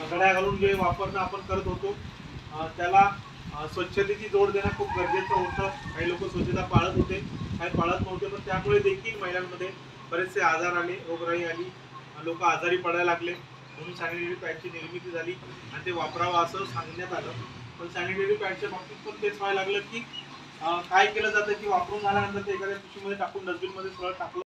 घड्या घालून जे वापरणं आपण करत होतो त्याला स्वच्छतेची जोड देणं खूप गरजेचं होतं. काही लोक स्वच्छता पाळत होते, काही पाळत नव्हते, पण त्यामुळे देखील महिलांमध्ये बरेचसे आजार आले, रोगराई आली, लोक आजारी पडायला लागले. म्हणून सॅनिटरी पॅडची निर्मिती झाली आणि ते वापरावं असं सांगण्यात आलं. पण सॅनिटरी पॅडच्या बाबतीत पण तेच व्हायला लागलं की काय केलं जातं की वापरून झाल्यानंतर ते एखाद्या पिशवीमध्ये टाकून डस्टबिनमध्ये सरळ टाकलं